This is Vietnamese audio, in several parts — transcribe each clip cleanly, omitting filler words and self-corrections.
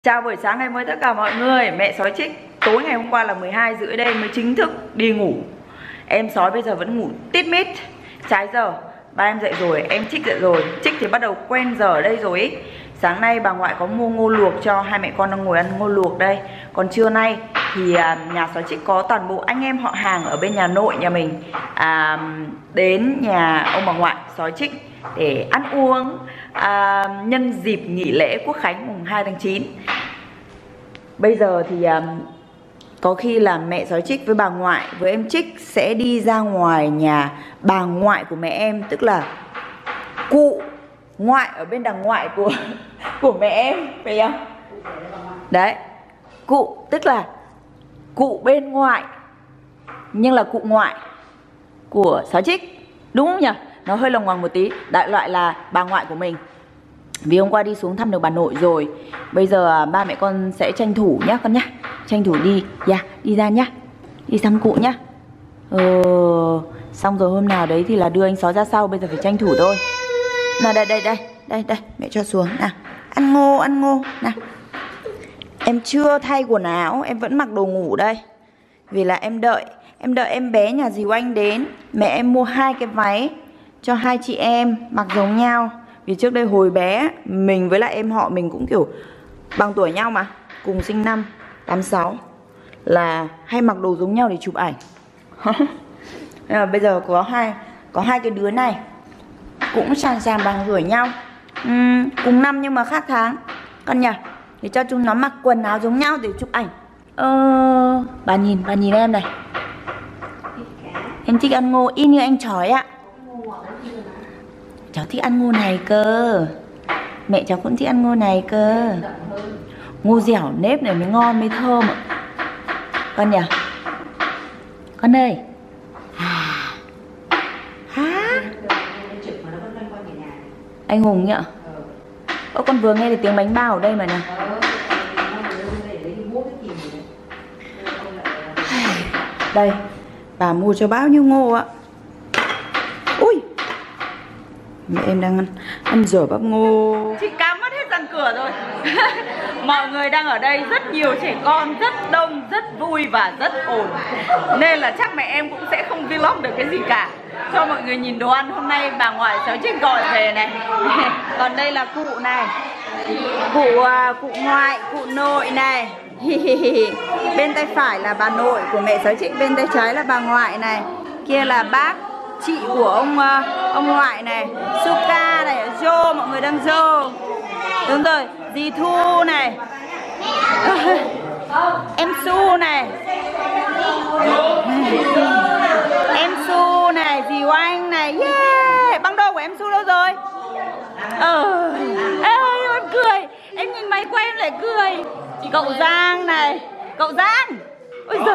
Chào buổi sáng ngày mới tất cả mọi người. Mẹ sói Trích tối ngày hôm qua là 12:30 đây mới chính thức đi ngủ. Em sói bây giờ vẫn ngủ tít mít. Trái giờ ba em dậy rồi, em Trích dậy rồi. Trích thì bắt đầu quen giờ ở đây rồi ý. Sáng nay bà ngoại có mua ngô luộc cho hai mẹ con đang ngồi ăn ngô luộc đây. Còn trưa nay thì nhà sói Trích có toàn bộ anh em họ hàng ở bên nhà nội nhà mình đến nhà ông bà ngoại sói Trích để ăn uống nhân dịp nghỉ lễ Quốc khánh mùng 2 tháng 9. Bây giờ thì có khi là mẹ sói Trích với bà ngoại với em Trích sẽ đi ra ngoài nhà bà ngoại của mẹ em, tức là cụ ngoại ở bên đằng ngoại của mẹ em, phải không? Đấy, cụ tức là cụ bên ngoại nhưng là cụ ngoại của sói Trích, đúng không nhỉ? Nó hơi lằng ngoằng một tí, đại loại là bà ngoại của mình. Vì hôm qua đi xuống thăm được bà nội rồi. Bây giờ ba mẹ con sẽ tranh thủ nhá con nhá. Tranh thủ đi, đi ra nhá. Đi thăm cụ nhá. Xong rồi hôm nào đấy thì là đưa anh sói ra sau. Bây giờ phải tranh thủ thôi. Nào đây, mẹ cho xuống. Nào, ăn ngô, nào. Em chưa thay quần áo, em vẫn mặc đồ ngủ đây. Vì là em đợi em bé nhà dì Oanh đến. Mẹ em mua 2 cái váy cho hai chị em mặc giống nhau. Vì trước đây hồi bé mình với lại em họ mình cũng kiểu bằng tuổi nhau mà, cùng sinh năm 86, là hay mặc đồ giống nhau để chụp ảnh. Bây giờ có hai cái đứa này cũng sàn bằng tuổi nhau, cùng năm nhưng mà khác tháng con nhỉ, để cho chúng nó mặc quần áo giống nhau để chụp ảnh. Bà nhìn em này, em thích ăn ngô y như anh chói ạ. Cháu thích ăn ngô này cơ. Mẹ cháu cũng thích ăn ngô này cơ. Ngô dẻo nếp này mới ngon mới thơm ạ. Con nhỉ? Con ơi. Anh Hùng nhỉ? Con vừa nghe được tiếng bánh bao ở đây mà nè. Đây, bà mua cho bao nhiêu ngô ạ. Ui, mẹ em đang ăn dở bắp ngô. Chị cam mất hết răng cửa rồi. Mọi người đang ở đây, rất nhiều trẻ con, rất đông, rất vui và rất ồn. Nên là chắc mẹ em cũng sẽ không vlog được cái gì cả. Cho mọi người nhìn đồ ăn hôm nay bà ngoại sói Trích gọi về này. Còn đây là cụ này, cụ ngoại, cụ nội này. Bên tay phải là bà nội của mẹ sói Trích, bên tay trái là bà ngoại này. Kia là bác chị của ông ngoại này, Suka này, Jo, mọi người đang Jo. Đúng rồi, dì Thu này, em Su này, em Su này, dì Oanh này. Yeah, băng đô của em Su đâu rồi? Em cười, em nhìn máy quay em lại cười. Cậu Giang này, cậu Giang. Ôi giời.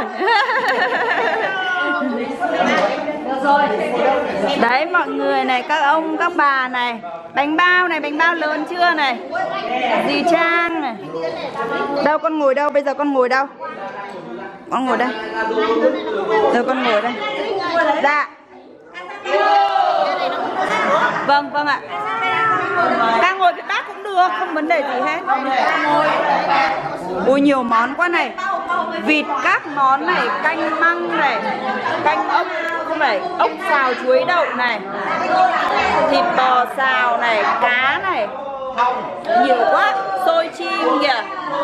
Đấy mọi người này, các ông các bà này. Bánh bao này, bánh bao lớn chưa này. Dì Trang này. Đâu con ngồi đâu, bây giờ con ngồi đâu? Con ngồi đây. Rồi con ngồi đây. Dạ. Vâng ạ. Đang ngồi với bác cũng được, không vấn đề gì hết. Ui nhiều món quá này. Vịt các món này, canh măng này, canh ốc, không phải, ốc xào chuối đậu này, thịt bò xào này, cá này. Nhiều quá, xôi chim kìa.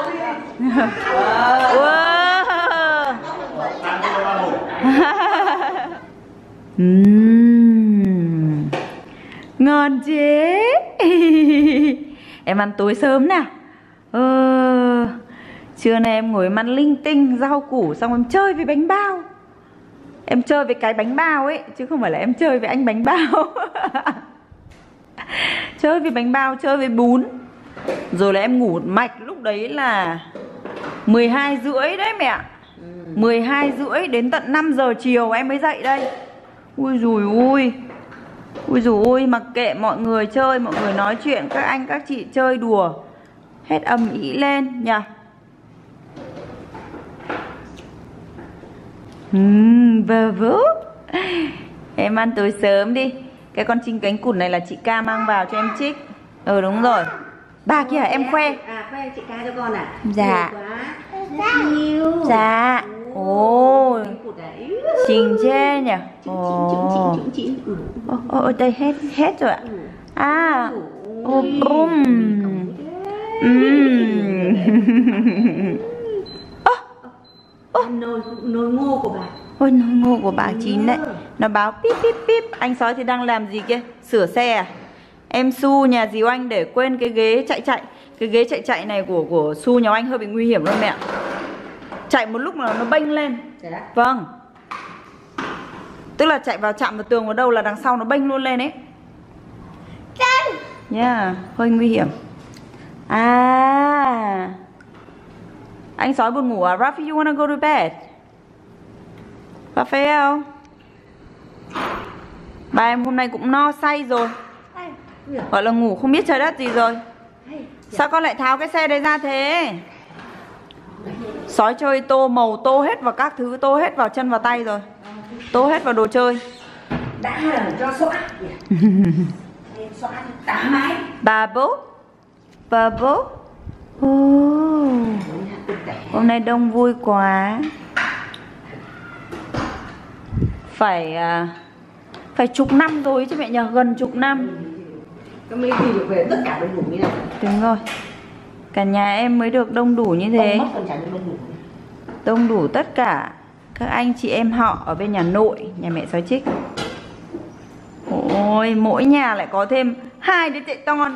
Wow. Ngon chứ. Em ăn tối sớm nào. Trưa nay em ngồi ăn linh tinh rau củ, xong em chơi với bánh bao. Em chơi với cái bánh bao ấy, chứ không phải là em chơi với anh bánh bao. Chơi với bánh bao, chơi với bún. Rồi là em ngủ mạch lúc đấy là 12:30 đấy mẹ. 12:30 đến tận 5 giờ chiều em mới dậy đây. Ui dùi ui. Ui dồi ôi, mặc kệ mọi người chơi, mọi người nói chuyện, các anh các chị chơi đùa, hết ầm ĩ lên nhỉ. Vớ. Em ăn tối sớm đi. Cái con chim cánh cụt này là chị Ca mang vào cho em Trích. Đúng rồi. Bà kia em khoe. với chị ca cho con à? Dạ. Nhiều quá. Rất nhiều. Dạ. Ồ. Xinh chê nhỉ. Ồ. Ồ, đây hết rồi ạ. À. Ô bum. Nồi ngô của bà. Ôi, nồi ngô của bà chín đấy. Nó báo píp píp píp. Anh Sói thì đang làm gì kia? Sửa xe à? Em Su nhà dì Oanh để quên cái ghế chạy. Cái ghế chạy này của Su nhà anh hơi bị nguy hiểm luôn mẹ. Chạy một lúc là nó bênh lên. Vâng. Tức là chạy vào chạm vào tường vào đâu là đằng sau nó bênh luôn lên ấy. Yeah, hơi nguy hiểm. À. Anh Sói buồn ngủ à? Rafi, you wanna go to bed? Raphael. Ba em hôm nay cũng no say rồi. Gọi là ngủ không biết trời đất gì rồi. Sao con lại tháo cái xe đấy ra thế? Sói chơi tô màu, tô hết vào các thứ, tô hết vào chân vào tay rồi. Tô hết vào đồ chơi. Đã là cho xóa. Xóa thì tá mái. Bubble. Hôm nay đông vui quá. Phải chục năm rồi chứ mẹ nhờ, gần chục năm. Cái mới đi được về tất cả đông đủ như này. Đúng rồi. Cả nhà em mới được đông đủ như thế. Đông đủ tất cả các anh chị em họ ở bên nhà nội, nhà mẹ Sói Trích. Ôi, mỗi nhà lại có thêm 2 đứa trẻ con.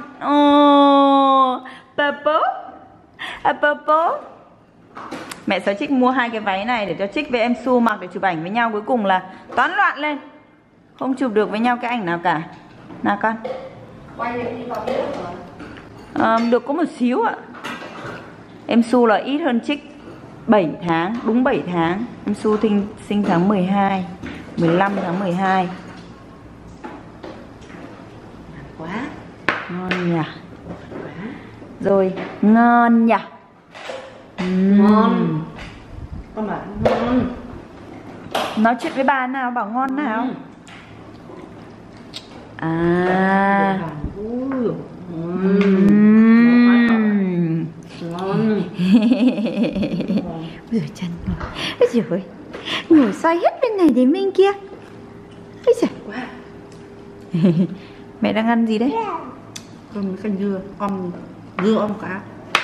Popo. Mẹ Sói Trích mua 2 cái váy này để cho Trích với em Su mặc để chụp ảnh với nhau. Cuối cùng là toán loạn lên, không chụp được với nhau cái ảnh nào cả. Nào con. Được có một xíu ạ. Em Su là ít hơn Trích 7 tháng, đúng 7 tháng. Em Su sinh tháng 12, 15 tháng 12. Quá. Ngon nhỉ. Rồi, ngon nhỉ. Ngon. Con bảo ngon. Nói chuyện với bà nào, bảo ngon nào. À. Ngon. Ôi giời, chân ngồi. Ôi giời ơi, ngồi xoay hết bên này đến bên kia. Ôi giời. Mẹ đang ăn gì đấy? Cơm với canh dưa, dưa om cá.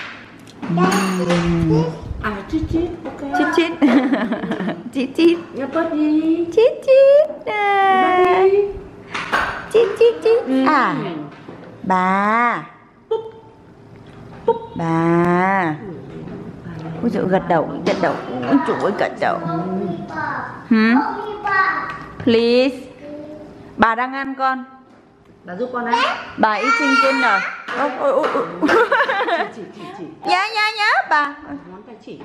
À, chít, ok. Chít. Chít. Nhà bớt đi. Chít. Chít. À. Bà. Bà. Ôi trời, gật đầu. Ôi trời ơi, gật đầu. Please. Bà đang ăn con. Bà giúp con đấy. Bà eating dinner. Ôi. Chỉ. Dạ, bà. Ngón tay chỉ.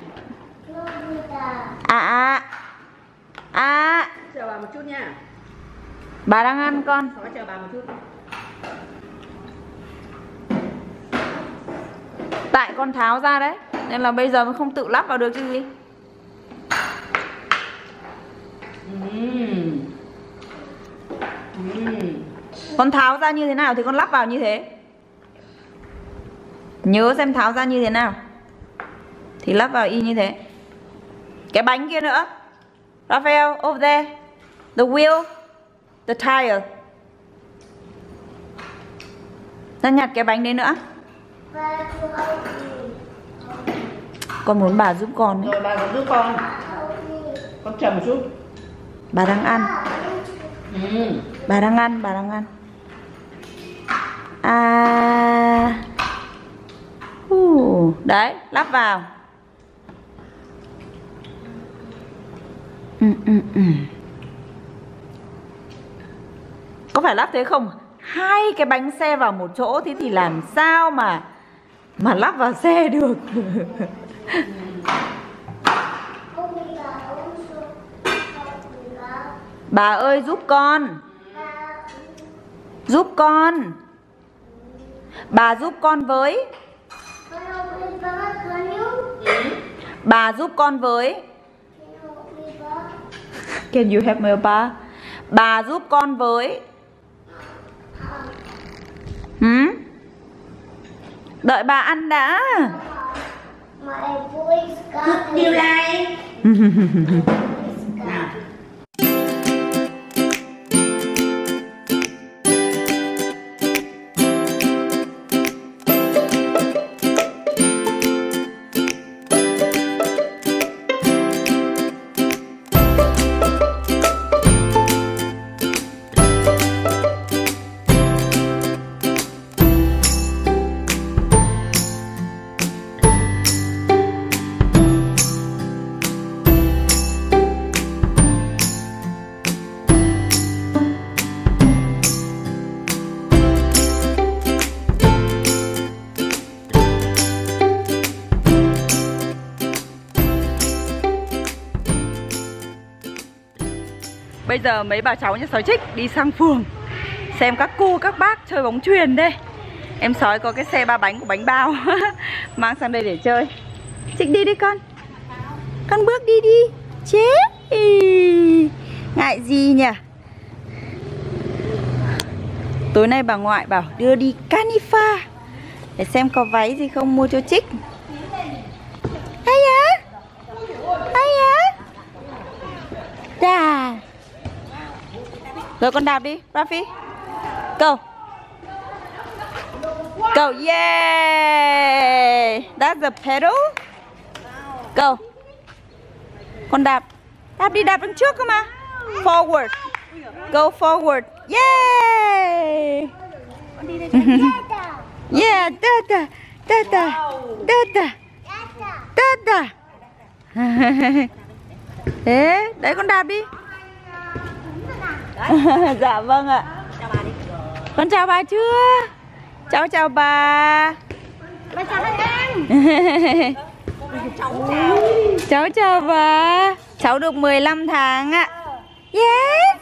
Chờ bà một chút nha. Bà đang ăn con. Cháu chờ bà một chút. Tại con tháo ra đấy, nên là bây giờ mới không tự lắp vào được chứ gì. Con tháo ra như thế nào thì con lắp vào như thế. Nhớ xem tháo ra như thế nào thì lắp vào y như thế. Cái bánh kia nữa. Raphael, over there. The wheel. The tire. Ra nhặt cái bánh đấy nữa. Con muốn bà giúp con đấy. Rồi bà còn giúp con. Con chờ một chút. Bà đang ăn. Bà đang ăn. À. Đấy, lắp vào. Có phải lắp thế không? 2 cái bánh xe vào một chỗ thế thì làm sao mà lắp vào xe được. Bà ơi giúp con. Giúp con. Bà giúp con với. Bà giúp con với. Can you help me, ba? Bà giúp con với. Đợi bà ăn đã. Điều này. Bây giờ mấy bà cháu nhà Sói Trích đi sang phường xem các cô các bác chơi bóng chuyền đây. Em Sói có cái xe 3 bánh của bánh bao mang sang đây để chơi. Trích đi đi con. Con bước đi đi. Chế ngại gì nhỉ. Tối nay bà ngoại bảo đưa đi Canifa để xem có váy gì không mua cho Trích. Hay á. Hay á. Đà. Rồi con đạp đi, Rafi. Go. Go, yeah. That's the pedal. Go. Con đạp. Đạp đi, đạp đằng trước cơ mà. Forward. Go forward. Yeah. Yeah, da-da. Da-da. Da-da. Da-da. Thế, đấy con đạp đi. Dạ vâng ạ. Con chào bà chưa? Cháu chào bà. Bà chào các em. Cháu chào bà. Cháu được 15 tháng ạ. Yes.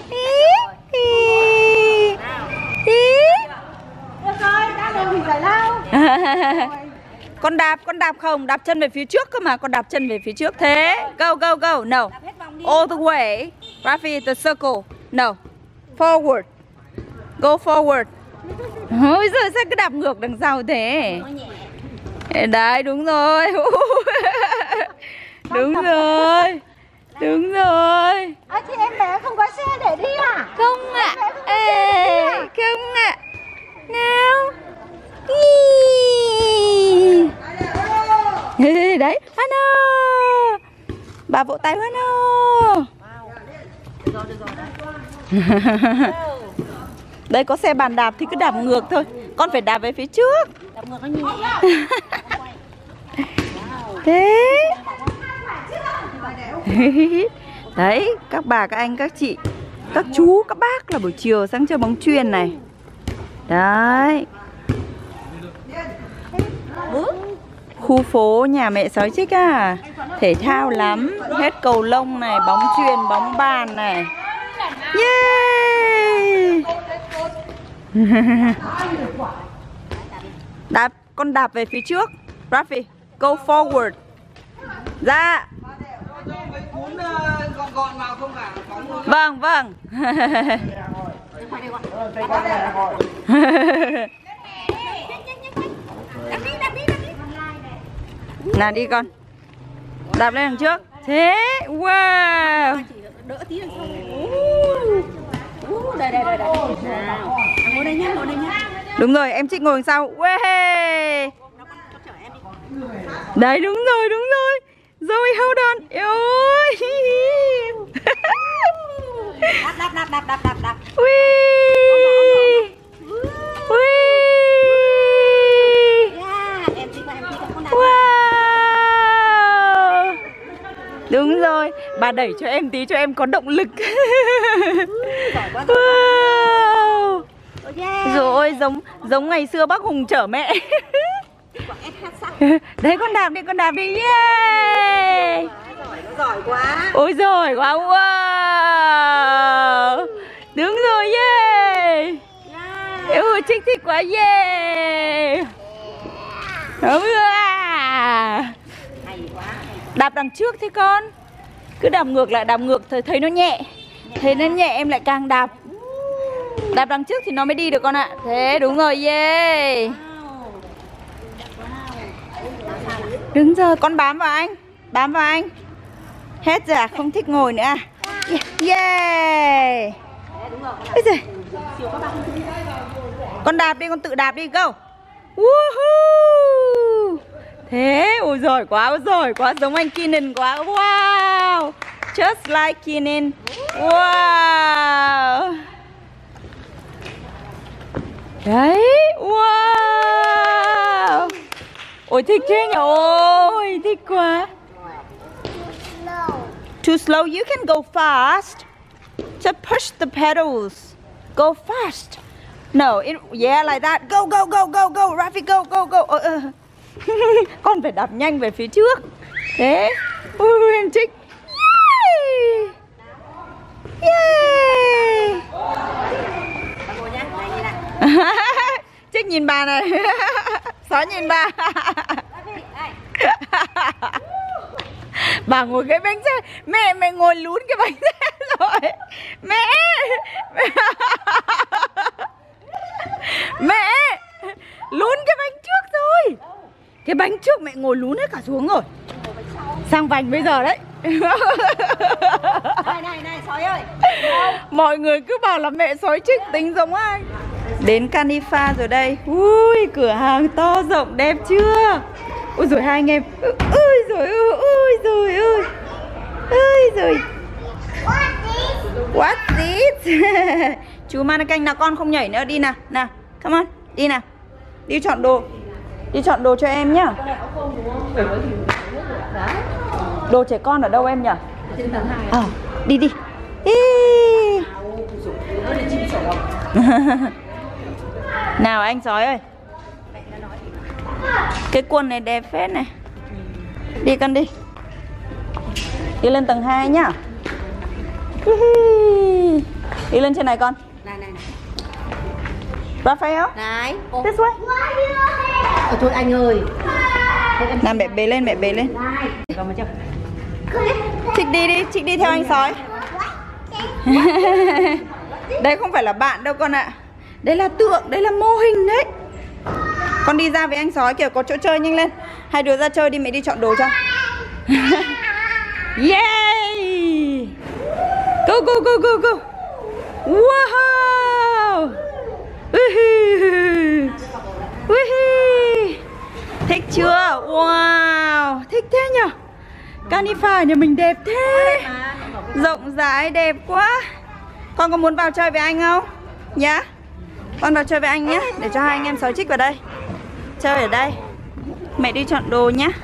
Được rồi, đã rồi thì giải lao. Con đạp không? Đạp chân về phía trước cơ mà. Con đạp chân về phía trước. Thế. Go, go, go. No. All the way. Rafi, the circle. No. Forward. Go forward. Ôi giời, sao cứ đạp ngược đằng sau thế? Đấy, đúng rồi. Đúng rồi. Đúng rồi. Thì em bé không có xe để đi à? Không ạ. Không ạ. Nào. Đấy, Hano. Bà vỗ tay Hano. Đây có xe bàn đạp thì cứ đạp ngược thôi. Con phải đạp về phía trước. Đạp ngược nó nhẹ. Thế. Đấy, các bà, các anh, các chị, các chú, các bác là buổi chiều sang chơi bóng chuyền này. Đấy. Khu phố nhà mẹ Sói Trích à, thể thao lắm. Hết cầu lông này, bóng chuyền, bóng bàn này. Yeah. Đạp, con đạp về phía trước. Rafi, go forward. Dạ. Vâng, vâng. Nào đi con. Đạp lên đằng trước. Thế, wow. Đỡ tí đằng sau. Đây. Nào. Ngồi đây nhá, ngồi đây nhá. Đúng rồi, em Trích ngồi đằng sau. Wow. Đấy, đúng rồi. Rồi, hold on. Ôi. Đạp. Ui. Ui. Em Trích con đạp. Wow. Đúng rồi, bà đẩy cho em tí cho em có động lực. Wow. Rồi, giống ngày xưa bác Hùng chở mẹ. Đấy, con đạp đi. Yeah. Giỏi quá. Ôi giỏi quá. Wow. Đúng rồi, yeah. Ôi Trích thích quá, yeah. Đúng rồi. Đạp đằng trước thế con. Cứ đạp ngược lại, đạp ngược thấy nó nhẹ. Thấy nó nhẹ em lại càng đạp. Đạp đằng trước thì nó mới đi được con ạ. Thế đúng rồi, yeah. Đứng giờ con bám vào anh. Bám vào anh. Hết rồi à? Không thích ngồi nữa à? Yeah. Bây giờ con đạp đi, con tự đạp đi, go. Woohoo. Thế, ôi giỏi quá, giống anh Keenan quá. Wow. Just like Keenan. Wow. Đấy, wow. Ôi thích thế nhỉ, ôi thích quá. Too slow, you can go fast. Just push the pedals. Go fast. No, yeah, like that. Go, go, go, go, go. Rafi, go, go, go. Con phải đạp nhanh về phía trước. Thế. Ui, em thích. Yeah. Yeah. Trích nhìn bà này. Sói nhìn bà. Bà ngồi cái bánh xe. Mẹ ngồi lún cái bánh xe rồi. Mẹ lún cái bánh trước rồi. Cái bánh trước mẹ ngồi lún hết cả xuống rồi. Sang vành bây giờ đấy. Này sói ơi. Mọi người cứ bảo là mẹ sói Trích tính giống ai. Đến Canifa rồi đây. Ui, cửa hàng to rộng đẹp chưa? Ôi rồi hai anh em. Ôi rồi ôi rồi ôi. Ôi rồi. What this? Chú Mannequin nào, con không nhảy nữa, đi nào. Nào, come on, đi nào. Đi chọn đồ. Đi chọn đồ cho em nhá. Đồ trẻ con ở đâu em nhỉ? Trên tầng 2. Đi đi. Nào anh sói ơi. Cái quần này đẹp phết này. Đi con đi. Đi lên tầng 2 nhá. Đi lên trên này con. Này. Raphael. Này. This way. Thôi anh ơi. Nào mẹ bế lên, mẹ bế lên. Này. Còn mà chưa? Trích đi theo anh sói. Đây không phải là bạn đâu con ạ. Đây là tượng, đây là mô hình đấy. Con đi ra với anh sói kìa, có chỗ chơi, nhanh lên. Hai đứa ra chơi đi, mẹ đi chọn đồ cho. Yay. Go go go go go. Wow. Thích chưa? Wow, thích thế nhở. Canifa nhà mình đẹp thế. Rộng rãi đẹp quá. Con có muốn vào chơi với anh không? Nhá. Con vào chơi với anh nhé. Để cho hai anh em sói Trích vào đây. Chơi ở đây. Mẹ đi chọn đồ nhá.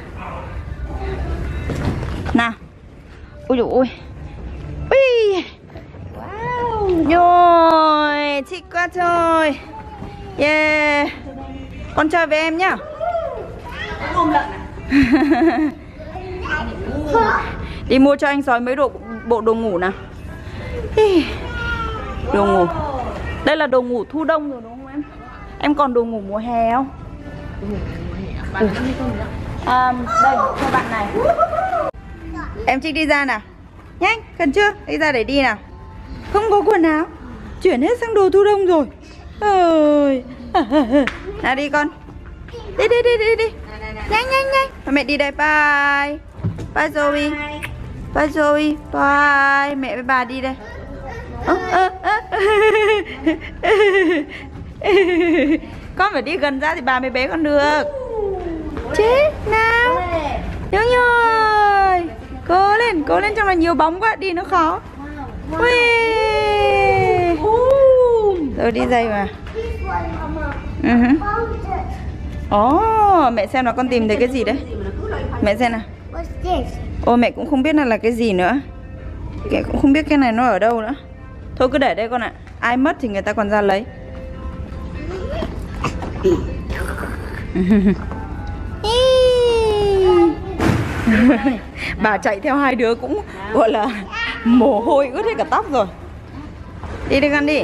Nào. Ui dồi ôi. Ui. Wow. Rồi, thích quá thôi. Yeah. Con chơi với em nhá. Ôm lợn à? Đi mua cho anh sói mấy bộ đồ ngủ nào. Đồ ngủ. Đây là đồ ngủ thu đông rồi đúng không em? Em còn đồ ngủ mùa hè không? Đây, cho bạn này. Em Trích đi ra nào. Nhanh, cần chưa? Đi ra để đi nào. Không có quần áo. Chuyển hết sang đồ thu đông rồi. Ơi. Nào đi con. Đi. Nhanh. Và mẹ đi đây, bye. Bye Zoe. Bye Zoe. Bye. Mẹ với bà đi đây. Con phải đi gần ra thì bà mới bế con được. Chết nào. Đúng rồi. Cố lên trong là nhiều bóng quá, đi nó khó. Ui. Rồi đi dây mà. Mẹ xem nào, con tìm thấy cái gì đấy. Mẹ xem nào. Ôi mẹ cũng không biết là cái gì nữa. Mẹ cũng không biết cái này nó ở đâu nữa. Thôi cứ để đây con ạ. Ai mất thì người ta còn ra lấy. Bà chạy theo hai đứa cũng gọi là mồ hôi ướt hết cả tóc rồi. Đi con đi.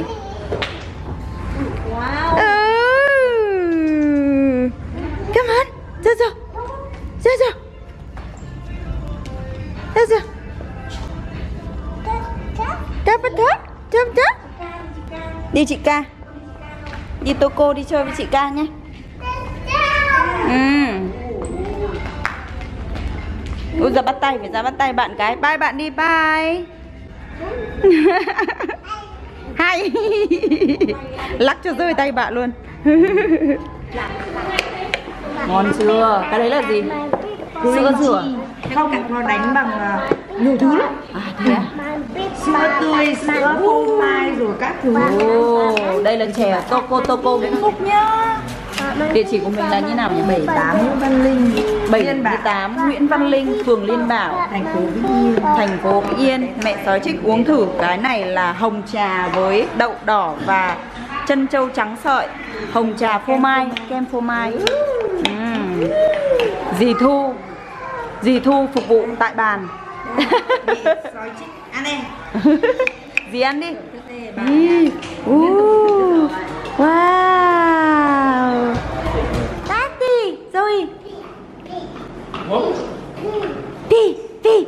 Come on. Ra. Chấp. Đi chị Ca. Đi Toco đi chơi với chị Ca nhé. Ui ra bắt tay, phải ra bắt tay bạn cái. Bye bạn đi, bye. Hay. Lắc cho rơi tay bạn luôn. Ngon chưa? Cái đấy là gì? Sữa dừa. Không, nó đánh bằng nhiều thứ lắm. À thế à? Sữa tươi, sữa phô mai rồi các thứ. Đây là chè Toco Vĩnh Phúc nhá. Địa chỉ của mình là như nào nhỉ? 78 Nguyễn Văn Linh, 78 Nguyễn Văn Linh, phường Liên Bảo, thành phố Vĩnh Yên. thành phố Vĩnh Yên. Mẹ Sói Trích uống thử cái này là hồng trà với đậu đỏ và trân châu trắng sợi, hồng trà phô mai, kem phô mai. Dì Thu phục vụ tại bàn. Sói Trích ăn đi. Dì ăn đi. Wow. Tati, Zoe. Pi.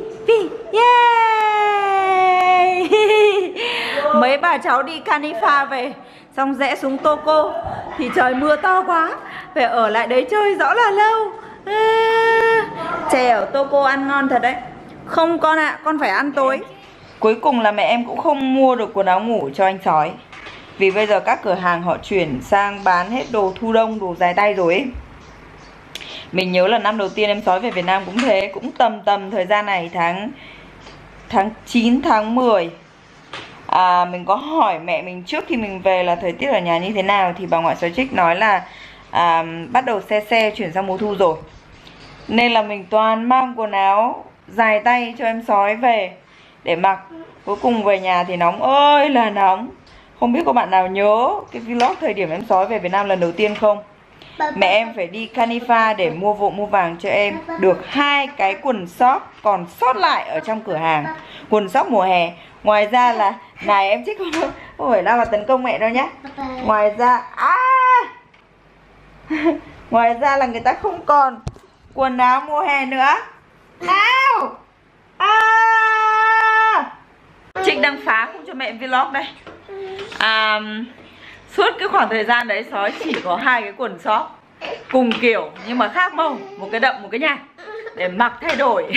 Yay. Mấy bà cháu đi Canifa về, xong rẽ xuống Toco thì trời mưa to quá, phải ở lại đấy chơi rõ là lâu. Chè ở Toco ăn ngon thật đấy. Không con ạ, con phải ăn tối. Cuối cùng là mẹ em cũng không mua được quần áo ngủ cho anh Sói, vì bây giờ các cửa hàng họ chuyển sang bán hết đồ thu đông, đồ dài tay rồi ấy. Mình nhớ là năm đầu tiên em Sói về Việt Nam cũng thế, cũng tầm thời gian này, tháng 9, tháng 10. Mình có hỏi mẹ mình trước khi mình về là thời tiết ở nhà như thế nào, thì bà ngoại Sói Trích nói là bắt đầu se chuyển sang mùa thu rồi. Nên là mình toàn mang quần áo dài tay cho em Sói về để mặc. Cuối cùng về nhà thì nóng ơi là nóng. Không biết có bạn nào nhớ cái vlog thời điểm em Sói về Việt Nam lần đầu tiên không? Mẹ em phải đi Canifa để mua vội mua vàng cho em được 2 cái quần sóc còn sót lại ở trong cửa hàng, quần sóc mùa hè. Ngoài ra là này em Trích không phải đang là tấn công mẹ đâu nhá. Ngoài ra ngoài ra là người ta không còn quần áo mùa hè nữa. Nào Trích đang phá không cho mẹ vlog đây. Suốt cái khoảng thời gian đấy Sói chỉ có 2 cái quần sóc cùng kiểu nhưng mà khác màu, một cái đậm một cái nhạt, để mặc thay đổi.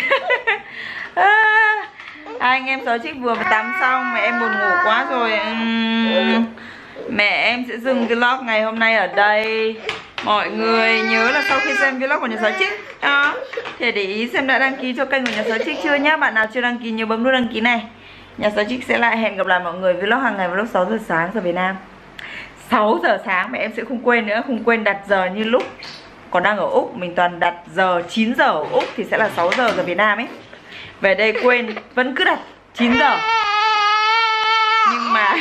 Anh em Sói Trích vừa mới tắm xong, mẹ em buồn ngủ quá rồi. Mẹ em sẽ dừng vlog ngày hôm nay ở đây. Mọi người nhớ là sau khi xem vlog của nhà Sói Trích thì để ý xem đã đăng ký cho kênh của nhà Sói Trích chưa nhá. Bạn nào chưa đăng ký nhớ bấm nút đăng ký này. Nhà Sói Trích sẽ lại hẹn gặp lại mọi người vlog hàng ngày vào lúc 6 giờ sáng giờ Việt Nam. 6 giờ sáng mẹ em sẽ không quên nữa, không quên đặt giờ như lúc còn đang ở Úc. Mình toàn đặt giờ 9 giờ ở Úc thì sẽ là 6 giờ giờ Việt Nam ấy. Về đây quên, vẫn cứ đặt 9 giờ. Nhưng mà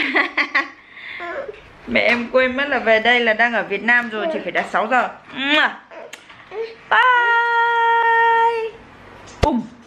mẹ em quên mất là về đây là đang ở Việt Nam rồi, chỉ phải đặt 6 giờ. Bye.